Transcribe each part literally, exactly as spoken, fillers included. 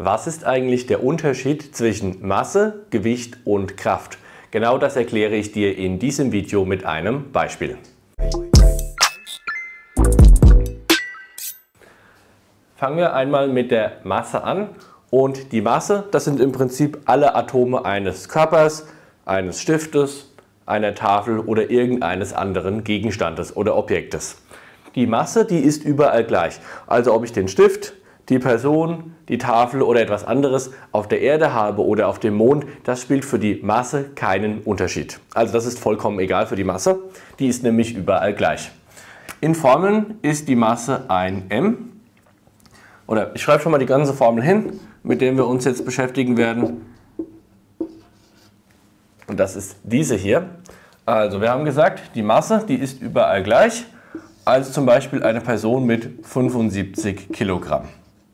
Was ist eigentlich der Unterschied zwischen Masse, Gewicht und Kraft? Genau das erkläre ich dir in diesem Video mit einem Beispiel. Fangen wir einmal mit der Masse an. Und die Masse, das sind im Prinzip alle Atome eines Körpers, eines Stiftes, einer Tafel oder irgendeines anderen Gegenstandes oder Objektes. Die Masse, die ist überall gleich. Also ob ich den Stift, die Person, die Tafel oder etwas anderes auf der Erde habe oder auf dem Mond, das spielt für die Masse keinen Unterschied. Also das ist vollkommen egal für die Masse, die ist nämlich überall gleich. In Formeln ist die Masse ein M. Oder ich schreibe schon mal die ganze Formel hin, mit der wir uns jetzt beschäftigen werden. Und das ist diese hier. Also wir haben gesagt, die Masse, die ist überall gleich. Also zum Beispiel eine Person mit fünfundsiebzig Kilogramm.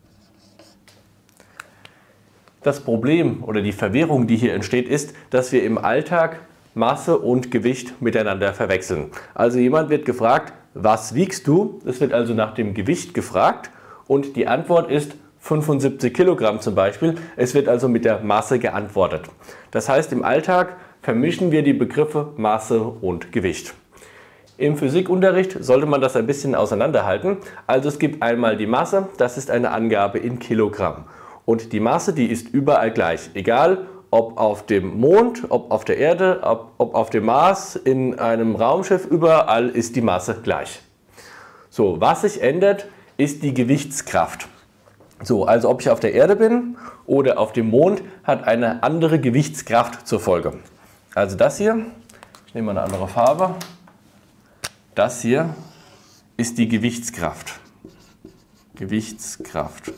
Das Problem oder die Verwirrung, die hier entsteht, ist, dass wir im Alltag Masse und Gewicht miteinander verwechseln. Also jemand wird gefragt, was wiegst du? Es wird also nach dem Gewicht gefragt und die Antwort ist fünfundsiebzig Kilogramm zum Beispiel. Es wird also mit der Masse geantwortet. Das heißt, im Alltag vermischen wir die Begriffe Masse und Gewicht. Im Physikunterricht sollte man das ein bisschen auseinanderhalten. Also es gibt einmal die Masse, das ist eine Angabe in Kilogramm. Und die Masse, die ist überall gleich, egal ob auf dem Mond, ob auf der Erde, ob, ob auf dem Mars, in einem Raumschiff, überall ist die Masse gleich. So, was sich ändert, ist die Gewichtskraft. So, also ob ich auf der Erde bin oder auf dem Mond, hat eine andere Gewichtskraft zur Folge. Also das hier, ich nehme mal eine andere Farbe, das hier ist die Gewichtskraft. Gewichtskraft.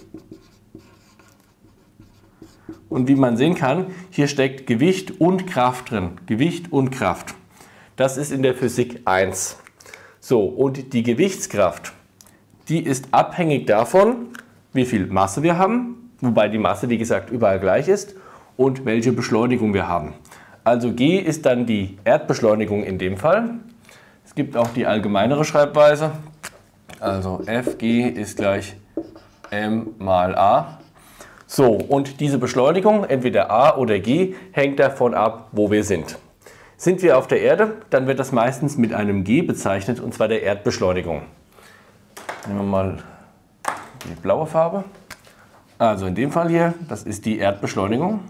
Und wie man sehen kann, hier steckt Gewicht und Kraft drin. Gewicht und Kraft. Das ist in der Physik eins. So, und die Gewichtskraft, die ist abhängig davon, wie viel Masse wir haben, wobei die Masse, wie gesagt, überall gleich ist, und welche Beschleunigung wir haben. Also G ist dann die Erdbeschleunigung in dem Fall. Es gibt auch die allgemeinere Schreibweise. Also Fg ist gleich m mal a. So, und diese Beschleunigung, entweder a oder g, hängt davon ab, wo wir sind. Sind wir auf der Erde, dann wird das meistens mit einem g bezeichnet, und zwar der Erdbeschleunigung. Nehmen wir mal die blaue Farbe. Also in dem Fall hier, das ist die Erdbeschleunigung.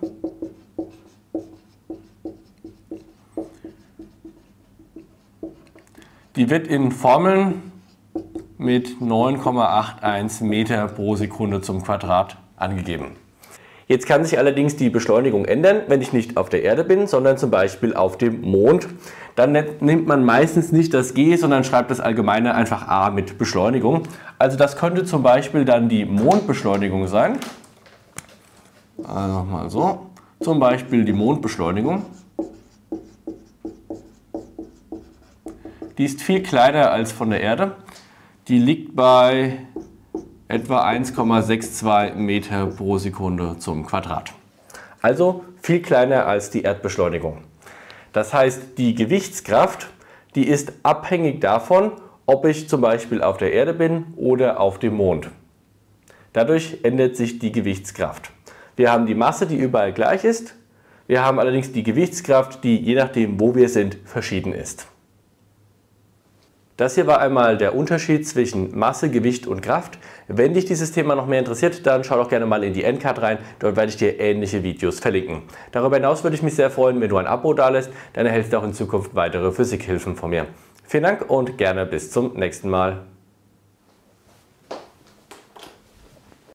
Die wird in Formeln mit neun Komma einundachtzig Meter pro Sekunde zum Quadrat angegeben. Jetzt kann sich allerdings die Beschleunigung ändern, wenn ich nicht auf der Erde bin, sondern zum Beispiel auf dem Mond. Dann nimmt man meistens nicht das G, sondern schreibt das Allgemeine einfach a mit Beschleunigung. Also das könnte zum Beispiel dann die Mondbeschleunigung sein. Also mal so. Zum Beispiel die Mondbeschleunigung. Die ist viel kleiner als von der Erde. Die liegt bei etwa eins Komma zweiundsechzig Meter pro Sekunde zum Quadrat. Also viel kleiner als die Erdbeschleunigung. Das heißt, die Gewichtskraft, die ist abhängig davon, ob ich zum Beispiel auf der Erde bin oder auf dem Mond. Dadurch ändert sich die Gewichtskraft. Wir haben die Masse, die überall gleich ist. Wir haben allerdings die Gewichtskraft, die je nachdem, wo wir sind, verschieden ist. Das hier war einmal der Unterschied zwischen Masse, Gewicht und Kraft. Wenn dich dieses Thema noch mehr interessiert, dann schau doch gerne mal in die Endcard rein. Dort werde ich dir ähnliche Videos verlinken. Darüber hinaus würde ich mich sehr freuen, wenn du ein Abo dalässt, dann erhältst du auch in Zukunft weitere Physikhilfen von mir. Vielen Dank und gerne bis zum nächsten Mal.